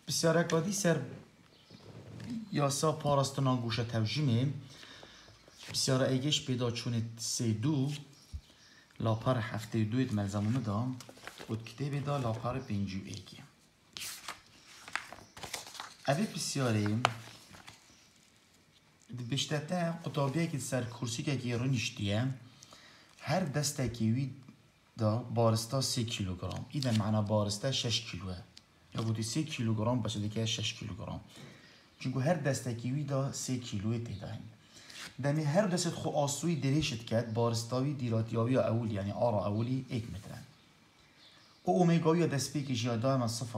بسیارکادی سر یاسا پاراستنا گوشه توجیمه بسیار ایگش پیدا چونه سی دو لاپار هفته دوید ملزمونه دا بود کتابی دا لاپار پینجو ایگی اوی بسیاره بشتته قطابیه که سر کرسی که رو نشتیه هر دسته کیوی دا بارستا 3 کیلوگرم ایدن معنا بارستا 6 کیلوه یا بودی 3 کیلوگرم بشه دیگه 6 کیلوگرم چونکو هر دسته کیوی دا 3 کیلوه تیدهیم دمی هر دست خو آسوی دریشت کرد بارستاوی دیراتیاوی اولی یعنی آرا اولی 1 مترن او اومیگاوی دست پیکش یا دائما 0.75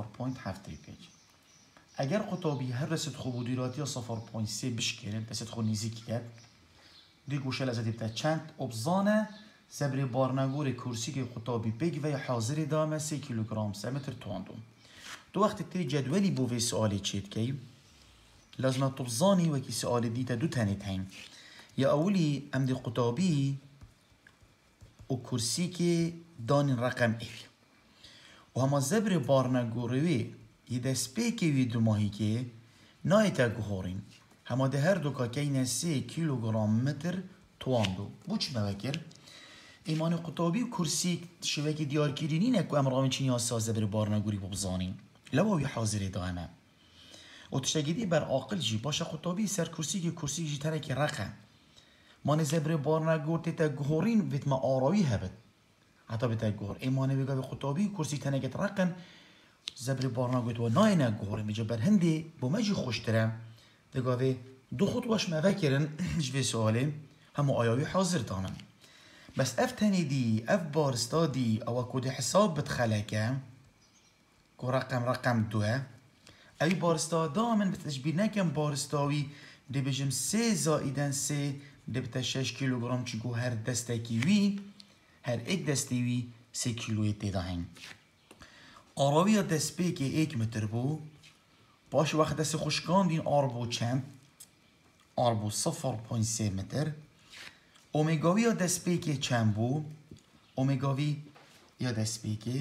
اگر قطابی هر دست خو بودیراتی 0.3 بشکره دست خو نیزیک کرد دی گوشه لازم بتا چند ابزانه زبر بارنگور کرسی که قطابی پیک و حاضر دائما 3 کیلوگرم 3 متر تواندون تو وقت تری جدولی بوی سوالی چید کی لازم تبزانی وکی سوال دیتا دو تانیت هین یا اولی امدی قطابی و کرسی که دان رقم ایوی و هما زبر بارنگوروی یه دست پیکی وی دو ماهی که نایتا گوهارین هما ده هر دو که کهین 3 کیلوگرم متر تواندو بوچ موکر ایمان قطابی و کرسی شوکی دیار کرینی نکو امرامین چینی ها سازه بر بارنگوری ببزانین لواوی حاضر دائمه و تشتگیدی بر عاقل جی باشه خطابی سر کرسی جی ترک رقم ما نزبر بارنگور تیتا گهورین ویت ما آراوی هبت حتی بیتا گهور ایمانه بگا به خطابی کرسی تنگت رقم زبر بارنگور تو ناینه گهورین بجا بر هندی با مجی خوشتره بگا به دو خطواش موکرن جوی سواله همو آیاوی حاضر دانم بس اف تنی دی اف بارستا دی او کود حساب بتخلکه که رقم دوه اوی بارستا دائما بتشبیه نکن بارستاوی دی بجم 3 زائدن 3 دی بتا 6 کیلوگرم چیگو هر دسته کیوی هر ایک دسته وی 3 کیلوی تیدا هنگ آراوی دست بی که 1 متر بو باش وقت دست خوشکان دین آربو چند آربو 0.3 متر اومیگاوی یا دست بی که چند بو اومیگاوی یا دست بی که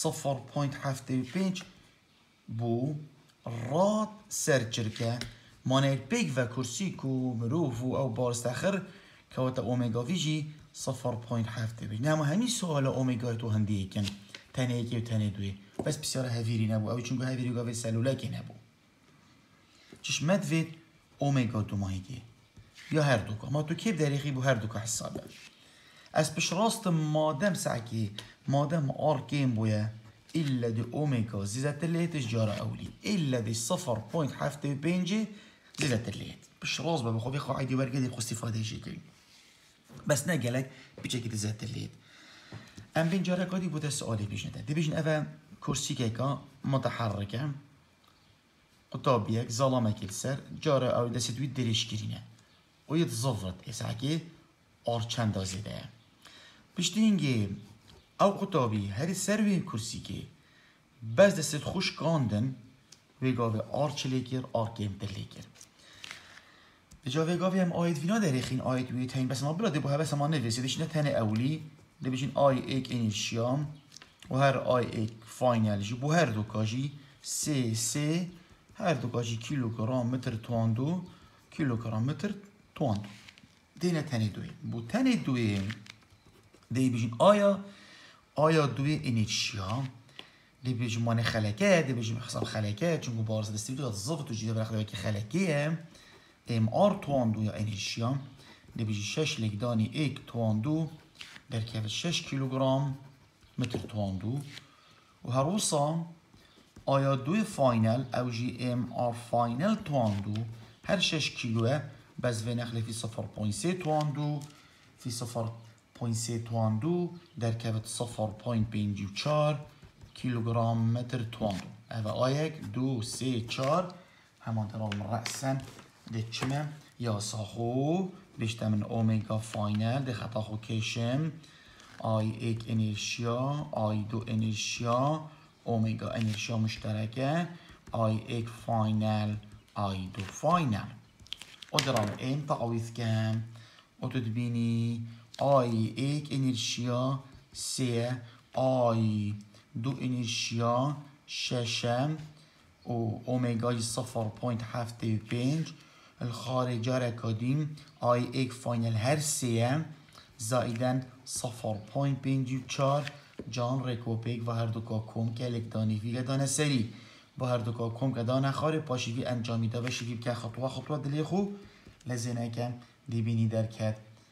0.75 بو راد سرچرکه مانه پیک و کرسی کو مروف او بارستخر که وقت اومیگاوی جی 0.7 بی نه همین سوال اومیگای تو هندیه کن تنه یکی و تنه دوی بس بسیار هفیری نبو او چونگو هفیری گاوی سلولاکی نبو چشمت وید اومیگا دو ماهیگی یا هر دو که ما تو کیب دریخی بو هر دو که حسابه از پیش راست مادم سعکی مادم آرکیم بویه إلا دي أوميجا زيادة الليت جارة أولي إلا دي 0.75 زيادة الليت بش راز بخو بيخو عادي ورقة دي خو استفادة جيكي بس نجلك بيجي زيادة الليت أم بين جارة كادي بوده سؤالي بيجن دي بيجن أفا كرسي كيكا متحركة قطابيك ظلامك السر جارة أو ده سدويد دريش كرينة ويتظفرت إسعاكي آرچند زيادة بيشتينجي او قطابی هر سروی کرسی که بس دست خوش کاندن ویگاوی آرچ لیکر آرکیم تر لیکر بجا ویگاوی هم آید وینا دریخین آید وی تین بس ما بلاده بو بس ما نویسیدش نه تن اولی ده بجین آی ایک انیشیام و هر آی ایک فاینل جی بو هر دو کاجی سی هر دو کاجی کیلوگرم متر تواندو کیلوگرم متر تواندو دینه تن دوی بو تن دوی ده بجین آیا دوی اینیچیا دی بیجم مانه خلکه دی بیجم حساب خلکه چون بارز دستی تو ضبط و جیده برخلاقی که خلکیه ام آر تواندو یا اینیچیا دی بیجی 6 لگدانی 1 تواندو در که 6 کیلوگرم متر تواندو و هر وصا آیا دوی فاینل او جی ام آر فاینل تواندو هر 6 کیلوه بس و نخلی فی 0.3 تواندو فی 0.3 تواندو در کبت 0.54 کیلوگرم متر تواندو اوه آیک 2 3 4 همان ترال من رأسن ده چمه یا ساخو بیشتر من اومیگا فاینل ده خطا خو کشم آی ایک انرشیا آی دو انرشیا اومیگا انرشیا مشترکه آی ایک فاینل آی دو فاینل و درام این تعویض کم و تدبینی آی ایک انرشیا 3 آی دو انرشیا 6 و اومگای 0.75 الخارجه را کدیم آی ایک فاینل هر سیه زائدن 0.54 جان رکوپیک و هر دو کا کم که الکتانی ویگه دانه سری با هر دو کا کم که دانه خاره پاشیوی انجامی دا بشیوی که خطوه دلی خو لزینه که دیبینی در کت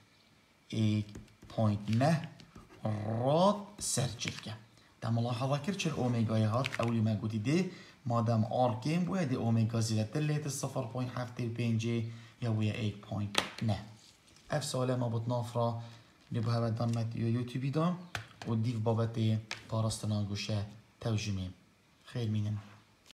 1.9 راد سرچرکه ده ملاحظه کرد چه اومگای هات اولی ما گوتی ده مادام آر کم باید اومگا زیادتر لیت 0.75 یا ویا 8.9 اف سواله ما بود نافرا نبو هوا دانمت یوتیوبی دان و دیو بابت پاراستنا گوشه توجیمیم خیلی مینم